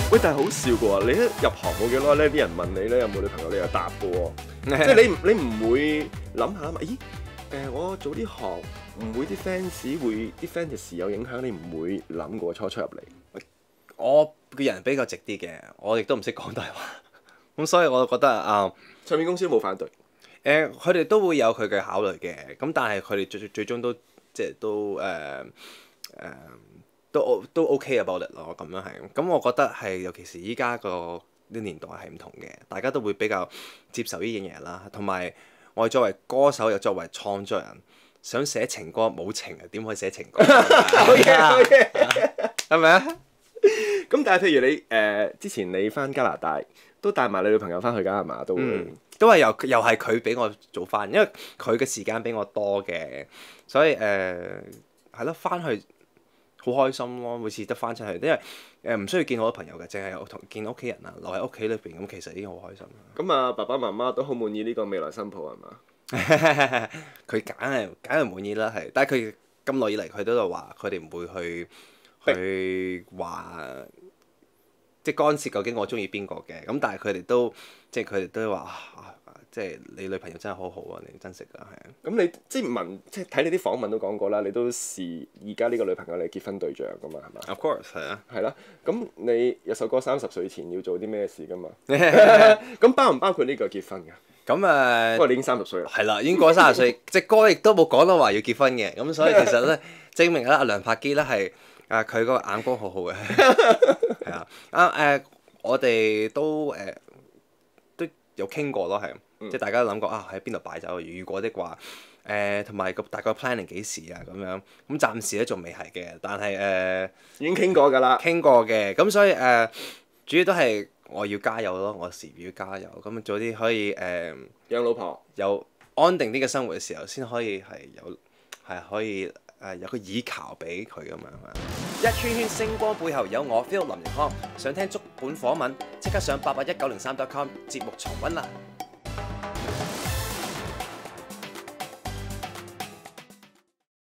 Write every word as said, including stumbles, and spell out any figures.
喂，但係好笑嘅喎，你一入行冇幾耐咧，啲人問你咧有冇女朋友，你又答嘅喎，即係你你唔會諗下嘛？咦？誒，我早啲學，唔會啲 fans 會啲 fantasy 有影響，你唔會諗過初初入嚟。 我個人比較直啲嘅，我亦都唔識講大話，咁所以我覺得啊， 唱片公司都冇反對。 誒，佢哋都會有佢嘅考慮嘅，咁但係佢哋最最終都即係都誒誒。都都 OK about it 咯，咁樣係。咁我覺得係，尤其是依家個啲年代係唔同嘅，大家都會比較接受呢樣嘢啦。同埋我哋作為歌手又作為創作人，想寫情歌冇情啊，點可以寫情歌？ 好嘅，好嘅， 係咪啊？ 咁但係譬如你誒、呃、之前你翻加拿大都帶埋你女朋友翻去㗎係嘛？都會、 嗯、都係由又係佢俾我做翻，因為佢嘅時間比我多嘅，所以誒係咯，翻、呃、去。好開心咯！每次得翻出去，因為誒唔需要見好多朋友嘅，淨係同見屋企人啊，留喺屋企裏邊咁，其實已經好開心。 咁啊，爸爸媽媽都好滿意呢個未來新抱係嘛？ 佢梗係梗係滿意啦，係，但係佢咁耐以嚟，佢都係話佢哋唔會去去話即係干涉究竟我中意邊個嘅。咁但係佢哋都即係佢哋都話啊，即係你女朋友真係好好啊，你珍惜㗎，係啊。 咁你即係問，即係睇你啲訪問都講過啦，你都視而家呢個女朋友你結婚對象㗎嘛，係嘛 ？Of course 係啊。 係啦，咁你有首歌三十歲前要做啲咩事㗎嘛？咁包唔包括呢個結婚㗎？ 咁誒， 不過你已經三十歲啦。 係啦，已經過咗三十歲，隻歌亦都冇講到話要結婚嘅，咁所以其實咧，證明咧阿梁柏基咧係啊佢個眼光好好嘅，係啊啊誒，我哋都誒都有傾過咯，係。即係大家都諗過啊，喺邊度擺酒？如果的話，誒同埋個大概 planning 幾時啊咁樣，咁暫時咧仲未係嘅，但係誒、呃、 已經傾過㗎啦， 傾過嘅，咁所以誒、呃、主要都係我要加油咯，我事業要加油，咁早啲可以誒、呃、 養老婆， 有安定啲嘅生活嘅時候，先可以係有係可以誒、呃、有個依靠俾佢咁樣。一圈圈星光背後有我 Phil 林奕匡，想聽足本訪問，即刻上八八一九零三 dot com 節目重溫啦！